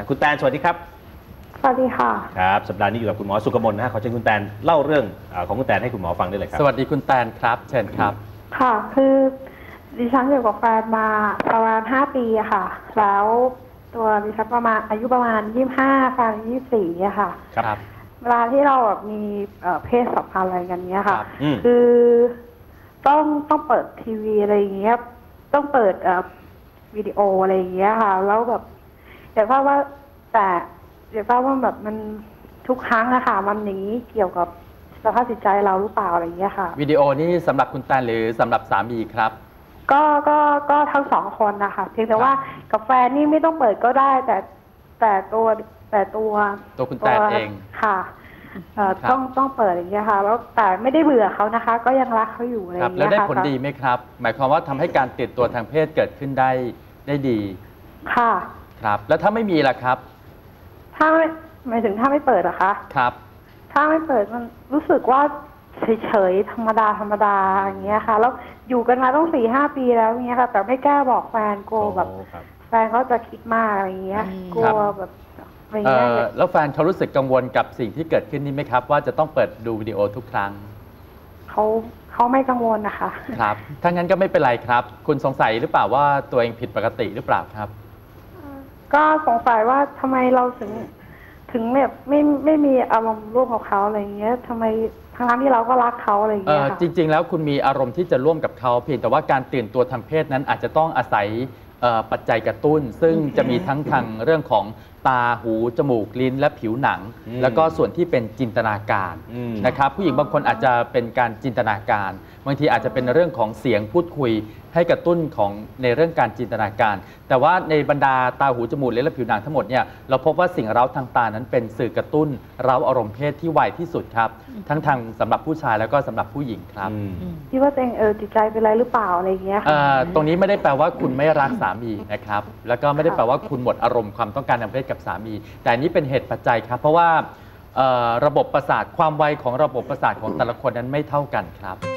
คุณแตนสวัสดีครับสวัสดีค่ะครับสัปดาห์นี้อยู่กับคุณหมอสุกมลนะฮะขอเชิญคุณแตนเล่าเรื่องของคุณแตนให้คุณหมอฟังได้เลยครับสวัสดีคุณแตนครับเชิญครับค่ะคือดิฉันอยู่กับแฟนมาประมาณ5 ปีอะค่ะแล้วตัวดิฉันอายุประมาณ25แฟน24อะค่ะครับเวลาที่เราแบบมีเพศสัมพันธ์อะไรกันเนี้ยค่ะคือต้องเปิดทีวีอะไรอย่างเงี้ยต้องเปิดวิดีโออะไรอย่างเงี้ยค่ะแล้วแบบอยากทราบว่าแบบมันทุกครั้งนะคะมันอย่างนี้เกี่ยวกับสภาพจิตใจเราหรือเปล่าอะไรอย่างเงี้ยค่ะวิดีโอนี่สำหรับคุณแตนหรือสำหรับสามีครับก็ทั้ง2 คนนะคะเพียงแต่ว่ากับแฟนนี่ไม่ต้องเปิดก็ได้แต่ตัวคุณแตนเองค่ะต้องเปิดอย่างเงี้ยค่ะแล้วแต่ไม่ได้เบื่อเขานะคะ ก็ยังรักเขาอยู่อะไรอย่างเงี้ยค่ะแล้วได้ผลดีไหมครับหมายความว่าทำให้การติดตัวทางเพศเกิดขึ้นได้ดีค่ะครับแล้วถ้าไม่มีล่ะครับถ้าหมายถึงถ้าไม่เปิดอะคะครับถ้าไม่เปิดมันรู้สึกว่าเฉยๆธรรมดาอย่างเงี้ยค่ะแล้วอยู่กันมาต้อง4-5 ปีแล้วเงี้ยค่ะแต่ไม่กล้าบอกแฟนกลัวแบบแฟนเขาจะคิดมากอะไรเงี้ยกลัวแบบอะไรเงี้ยแล้วแฟนเขารู้สึกกังวลกับสิ่งที่เกิดขึ้นนี่ไหมครับว่าจะต้องเปิดดูวิดีโอทุกครั้งเขาไม่กังวลนะคะครับถ้างั้นก็ไม่เป็นไรครับคุณสงสัยหรือเปล่าว่าตัวเองผิดปกติหรือเปล่าครับก็สงสัยว่าทำไมเราถึงแบบไม่มีอารมณ์ร่วมกับเขาอะไรเงี้ยทำไมทั้งที่เราก็รักเขาอะไรเงี้ยจริงๆแล้วคุณมีอารมณ์ที่จะร่วมกับเขาเพียงแต่ว่าการตื่นตัวทางเพศนั้นอาจจะต้องอาศัยปัจจัยกระตุ้นซึ่งจะมีทั้งทางเรื่องของตาหูจมูกลิ้นและผิวหนังแล้วก็ส่วนที่เป็นจินตนาการนะครับผู้หญิงบางคนอาจจะเป็นการจินตนาการบางทีอาจจะเป็นเรื่องของเสียงพูดคุยให้กระตุ้นของในเรื่องการจินตนาการแต่ว่าในบรรดาตาหูจมูกลิ้นและผิวหนังทั้งหมดเนี่ยเราพบว่าสิ่งเร้าทางตานั้นเป็นสื่อกระตุ้นเร้าอารมณ์เพศที่ไวที่สุดครับทั้งทางสำหรับผู้ชายแล้วก็สำหรับผู้หญิงครับคิดว่าตัวเองจิตใจเป็นไรหรือเปล่าอะไรเงี้ยตรงนี้ไม่ได้แปลว่าคุณไม่รักสามีนะครับแล้วก็ไม่ได้แปลว่าคุณหมดอารมณ์ความต้องการทางเพศกับสามีแต่นี้เป็นเหตุปัจจัยครับเพราะว่าระบบประสาทความไวของระบบประสาทของแต่ละคนนั้นไม่เท่ากันครับ